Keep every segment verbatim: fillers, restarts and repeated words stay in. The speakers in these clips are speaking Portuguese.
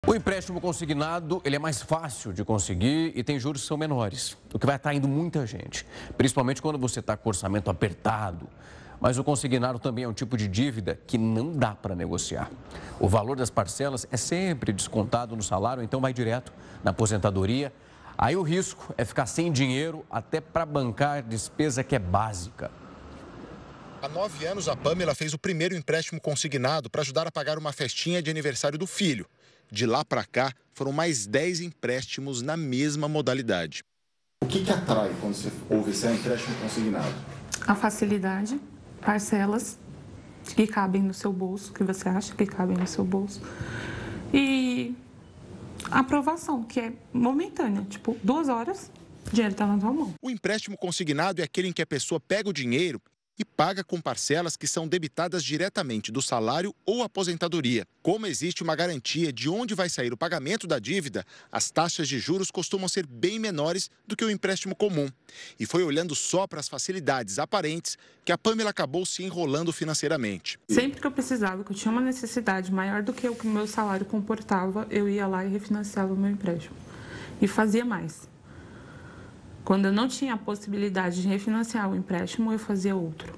O empréstimo consignado, ele é mais fácil de conseguir e tem juros que são menores, o que vai atraindo muita gente, principalmente quando você está com o orçamento apertado. Mas o consignado também é um tipo de dívida que não dá para negociar. O valor das parcelas é sempre descontado no salário, então vai direto na aposentadoria. Aí o risco é ficar sem dinheiro até para bancar despesa que é básica. Há nove anos, a Pamela fez o primeiro empréstimo consignado para ajudar a pagar uma festinha de aniversário do filho. De lá para cá, foram mais dez empréstimos na mesma modalidade. O que, que atrai quando você ouve esse empréstimo consignado? A facilidade, parcelas que cabem no seu bolso, que você acha que cabem no seu bolso. E a aprovação, que é momentânea, tipo, duas horas, o dinheiro está na tua mão. O empréstimo consignado é aquele em que a pessoa pega o dinheiro e paga com parcelas que são debitadas diretamente do salário ou aposentadoria. Como existe uma garantia de onde vai sair o pagamento da dívida, as taxas de juros costumam ser bem menores do que o empréstimo comum. E foi olhando só para as facilidades aparentes que a Pamela acabou se enrolando financeiramente. Sempre que eu precisava, que eu tinha uma necessidade maior do que o que o meu salário comportava, eu ia lá e refinanciava o meu empréstimo. E fazia mais. Quando eu não tinha a possibilidade de refinanciar o empréstimo, eu fazia outro.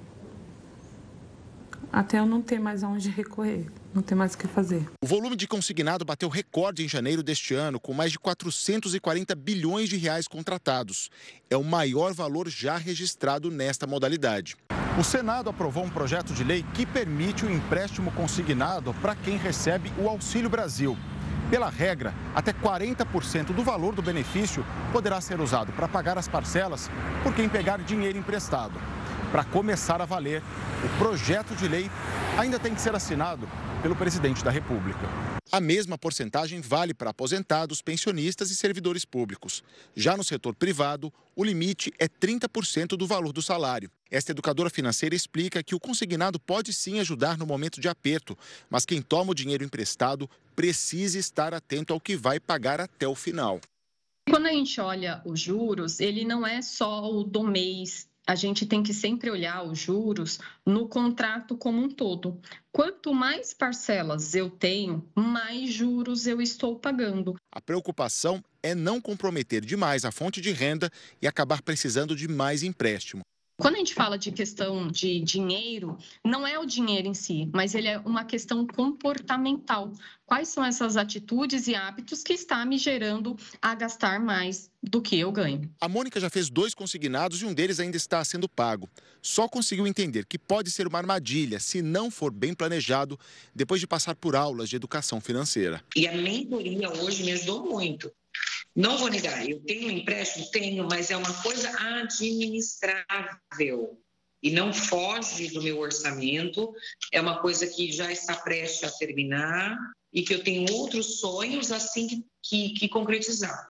Até eu não ter mais aonde recorrer, não ter mais o que fazer. O volume de consignado bateu recorde em janeiro deste ano, com mais de quatrocentos e quarenta bilhões de reais contratados. É o maior valor já registrado nesta modalidade. O Senado aprovou um projeto de lei que permite o empréstimo consignado para quem recebe o Auxílio Brasil. Pela regra, até quarenta por cento do valor do benefício poderá ser usado para pagar as parcelas por quem pegar dinheiro emprestado. Para começar a valer, o projeto de lei ainda tem que ser assinado pelo presidente da República. A mesma porcentagem vale para aposentados, pensionistas e servidores públicos. Já no setor privado, o limite é trinta por cento do valor do salário. Esta educadora financeira explica que o consignado pode sim ajudar no momento de aperto, mas quem toma o dinheiro emprestado precisa estar atento ao que vai pagar até o final. Quando a gente olha os juros, ele não é só o do mês. A gente tem que sempre olhar os juros no contrato como um todo. Quanto mais parcelas eu tenho, mais juros eu estou pagando. A preocupação é não comprometer demais a fonte de renda e acabar precisando de mais empréstimo. Quando a gente fala de questão de dinheiro, não é o dinheiro em si, mas ele é uma questão comportamental. Quais são essas atitudes e hábitos que está me gerando a gastar mais do que eu ganho? A Mônica já fez dois consignados e um deles ainda está sendo pago. Só conseguiu entender que pode ser uma armadilha se não for bem planejado depois de passar por aulas de educação financeira. E a mentoria hoje me ajudou muito. Não vou negar, eu tenho um empréstimo? Tenho, mas é uma coisa administrável e não foge do meu orçamento. É uma coisa que já está prestes a terminar e que eu tenho outros sonhos assim que, que, que concretizar.